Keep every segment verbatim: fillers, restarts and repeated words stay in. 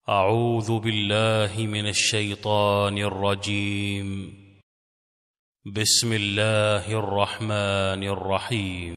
أعوذ بالله من الشيطان الرجيم. بسم الله الرحمن الرحيم.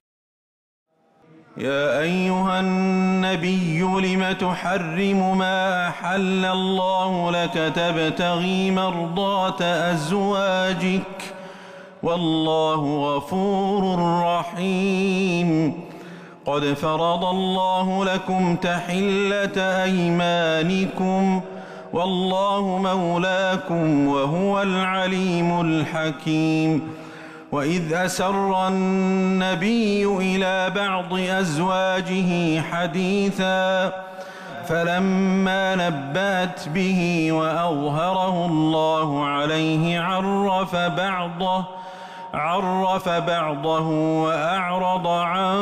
يا أيها النبي لم تحرم ما أحل الله لك تبتغي مرضات أزواجك والله غفور رحيم. قد فرض الله لكم تحلة أيمانكم والله مولاكم وهو العليم الحكيم. وإذ أسر النبي إلى بعض أزواجه حديثا فلما نبأت به وأظهره الله عليه عرف بعضه عرف بعضه وأعرض عن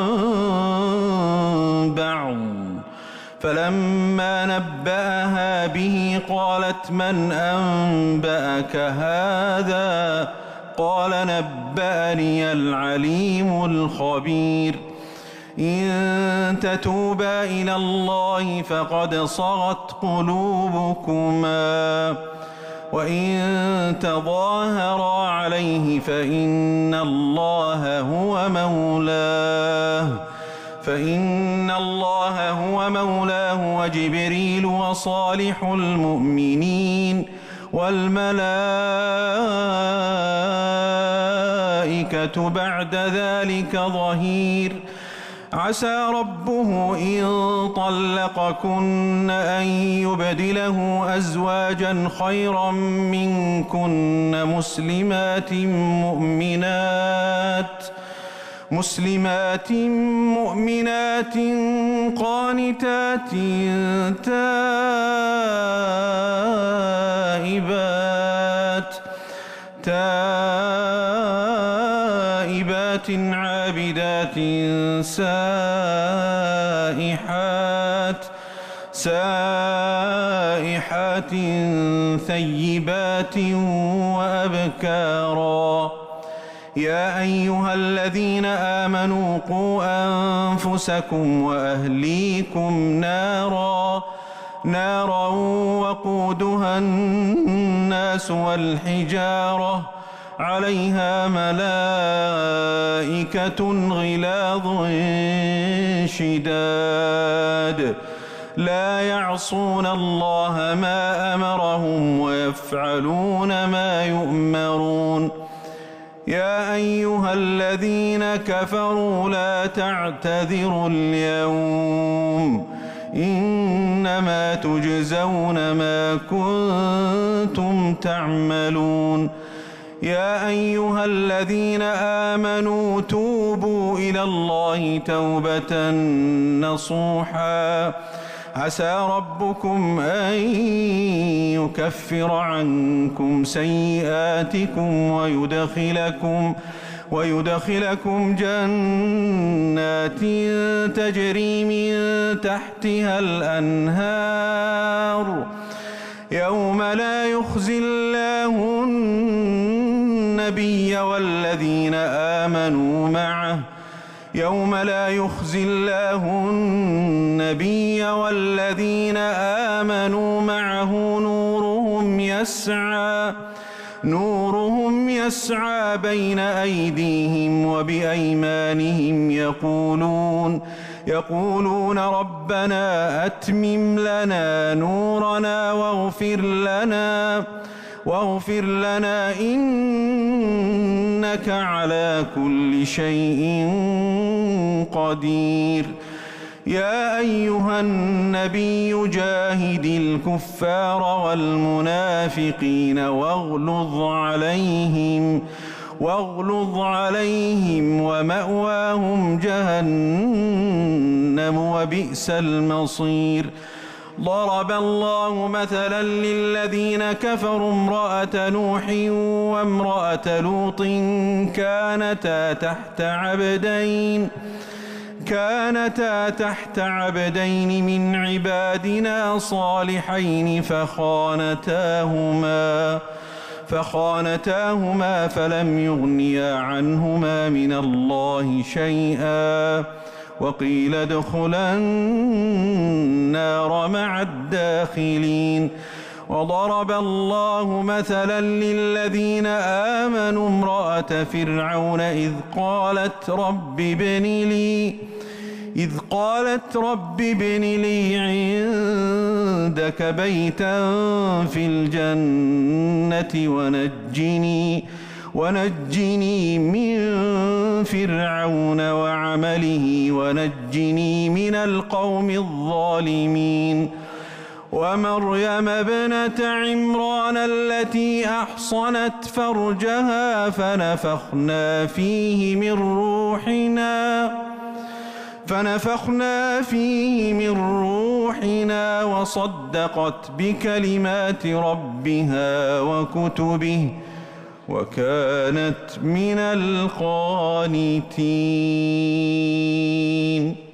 بعض. فلما نبأها به قالت من أنبأك هذا؟ قال نبأني العليم الخبير. إن تتوبا إلى الله فقد صغت قلوبكما وإن تظاهرا عليه فإن الله هو مولاه فإن الله هو مولاه وجبريل وصالح المؤمنين والملائكة بعد ذلك ظهير. عسى ربه إن طلقكن أن يبدله أزواجا خيرا منكن مسلمات مؤمنات مسلمات مؤمنات قانتات تائبات تائبات عابدات سائحات سائحات ثيبات وأبكارا. يا أيها الذين آمنوا قوا أنفسكم وأهليكم نارا نارا وقودها الناس والحجارة عليها ملائكة غلاظ شداد لا يعصون الله ما أمرهم ويفعلون ما يؤمرون. يا أيها الذين كفروا لا تعتذروا اليوم إنما تجزون ما كنتم تعملون. يا أيها الذين آمنوا توبوا إلى الله توبة نصوحا عسى ربكم أن يكفر عنكم سيئاتكم ويدخلكم ويدخلكم جنات تجري من تحتها الأنهار يوم لا يخزي الله النبي والذين آمنوا معه يوم لا يخزي الله النبي والذين آمنوا معه نورهم يسعى نورهم يسعى بين أيديهم وبأيمانهم يقولون يقولون ربنا أتمم لنا نورنا واغفر لنا واغفر لنا إنك على كل شيء قدير. يا أيها النبي جاهد الكفار والمنافقين واغلظ عليهم واغلظ عليهم ومأواهم جهنم وبئس المصير. ضرب الله مثلا للذين كفروا امرأة نوح وامرأة لوط كانتا تحت عبدين كانتا تحت عبدين من عبادنا صالحين فخانتاهما فخانتاهما فلم يغنيا عنهما من الله شيئا وقيل ادخلا النار مع الداخلين. وضرب الله مثلا للذين آمنوا امرأة فرعون إذ قالت رب ابن لي إذ قالت رب ابن لي عندك بيتا في الجنة ونجني ونجني من فرعون وعمله ونجني من القوم الظالمين. ومريم ابنة عمران التي أحصنت فرجها فنفخنا فيه من روحنا فنفخنا فيه من روحنا وصدقت بكلمات ربها وكتبه وكانت من القانتين.